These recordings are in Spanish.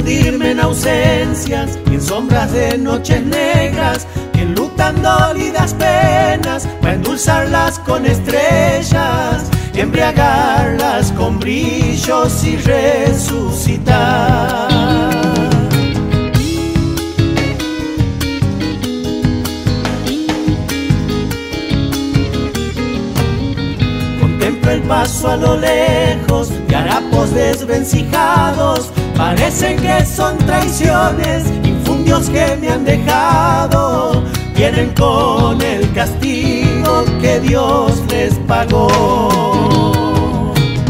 hundirme en ausencias y en sombras de noches negras, que enlutando dolidas penas va a endulzarlas con estrellas y embriagarlas con brillos y resucitar. Contemplo el paso a lo lejos de harapos desvencijados, parecen que son traiciones, infundios que me han dejado, vienen con el castigo que Dios les pagó.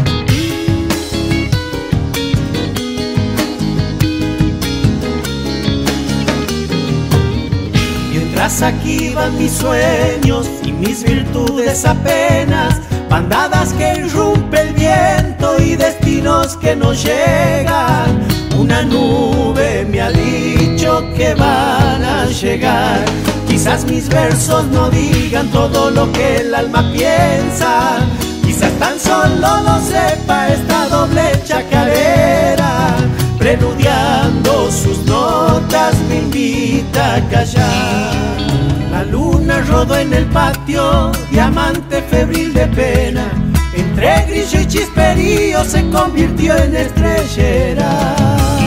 Mientras aquí van mis sueños y mis virtudes apenas, bandadas que irrumpe el viento y destinos que no llegan, una nube me ha dicho que van a llegar. Quizás mis versos no digan todo lo que el alma piensa, quizás tan solo lo sepa esta doble chacarera, preludiando sus notas me invita a callar. La luna rodó en el patio, diamante febril de pena, entre grillo y chisperío se convirtió en estrellera.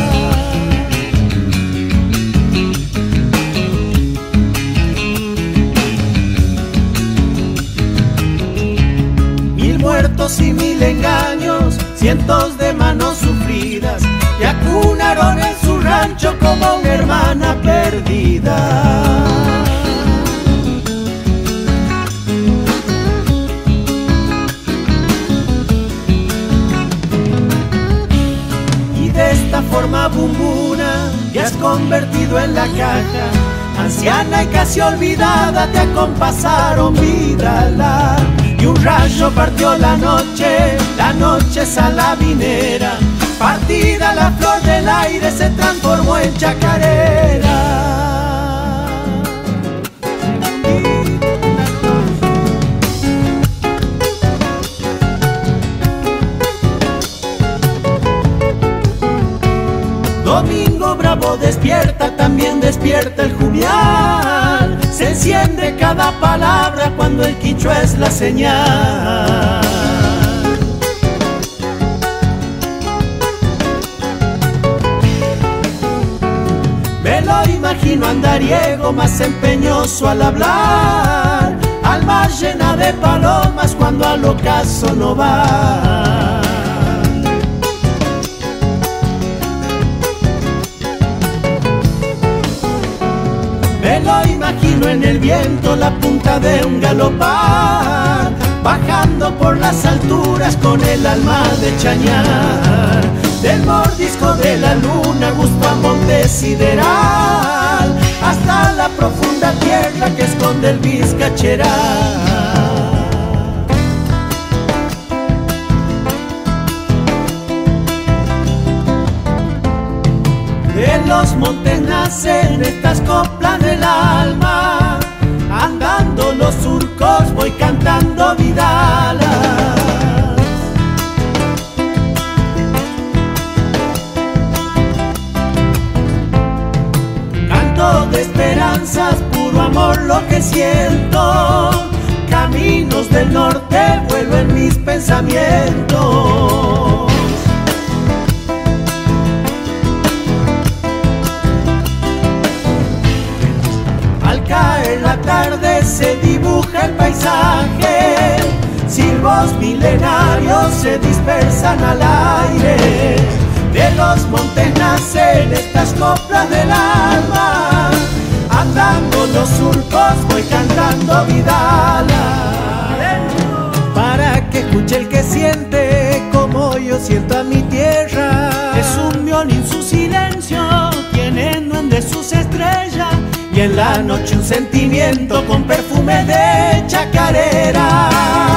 Muertos y mil engaños, cientos de manos sufridas, que acunaron en su rancho como una hermana perdida. Y de esta forma bumbuna te has convertido en la caja, anciana y casi olvidada te acompasaron vidala. Y un rayo partió la noche salabinera, partida la flor del aire se transformó en chacarera. Domingo bravo despierta, también despierta el jumial, se enciende cada palabra cuando el quichua es la señal. Me lo imagino andariego, más empeñoso al hablar, alma llena de palomas cuando al ocaso no va. Me lo imagino en el viento, la punta de un galopar, bajando por las alturas con el alma de chañar, del mordisco de la luna gusto a monte sideral, hasta la profunda tierra que esconde el Vizcacheral. De los montes nacen estas coplas del alma, andando los surcos voy cantando vidalas. Canto de esperanzas, puro amor lo que siento, caminos del norte vuelo en mis pensamientos. Caer la tarde se dibuja el paisaje, silbos milenarios se dispersan al aire, de los montes nacen estas coplas del alma, andando los surcos voy cantando vidala, para que escuche el que siente como yo siento a mi tierra. Es un violín su silencio, tiene duende sus estrellas, y en la noche un sentimiento con perfume de chacarera.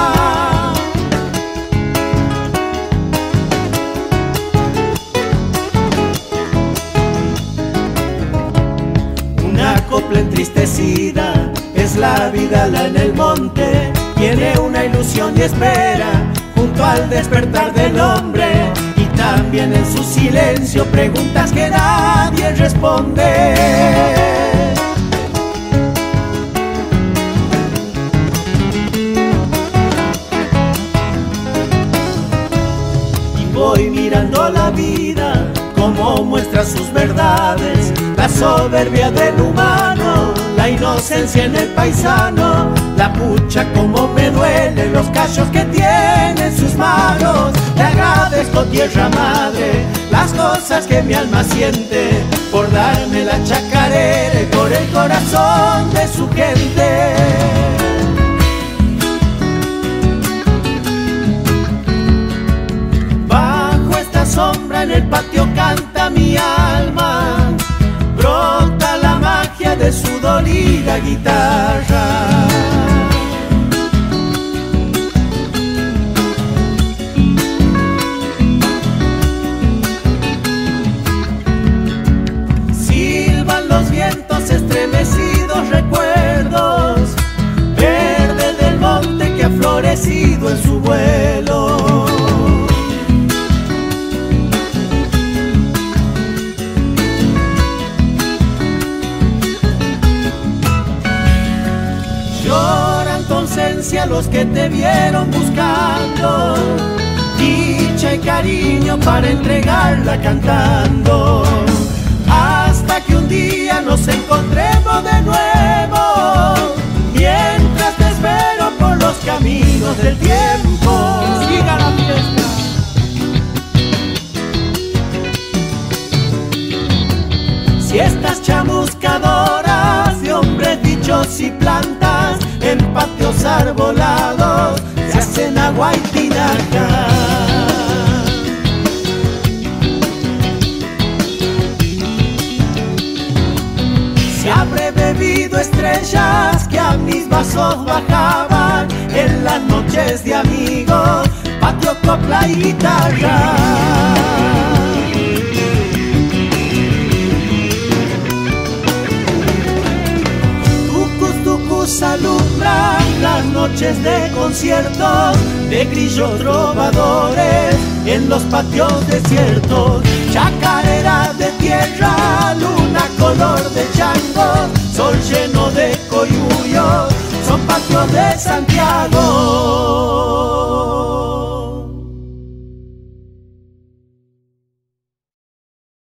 Una copla entristecida es la vidala en el monte, tiene una ilusión y espera junto al despertar del hombre, y también en su silencio preguntas que nadie responde. Y voy mirando la vida como muestra sus verdades, la soberbia del humano, la inocencia en el paisano, la pucha como me duelen los cachos que tiene en sus manos. Le agradezco, tierra madre, las cosas que mi alma siente, por darme la chacarera y por el corazón de su gente. Bajo esta sombra en el patio canta mi alma, brota la magia de su dolida guitarra. Silban los vientos estremecidos recuerdos, verde del monte que ha florecido en su vuelo. A los que te vieron buscando dicha y cariño para entregarla cantando, hasta que un día nos encontremos de nuevo, mientras te espero por los caminos del tiempo. Siga la fiesta. Si estas chamuscadoras de hombres dichos y plantas en patios arbolados se hacen agua y tinaja, si habré bebido estrellas que a mis vasos bajaban en las noches de amigos, patio, copla y guitarra. Alumbran las noches de conciertos de grillos trovadores en los patios desiertos, chacarera de tierra, luna color de chango, sol lleno de coyullos, son patios de Santiago.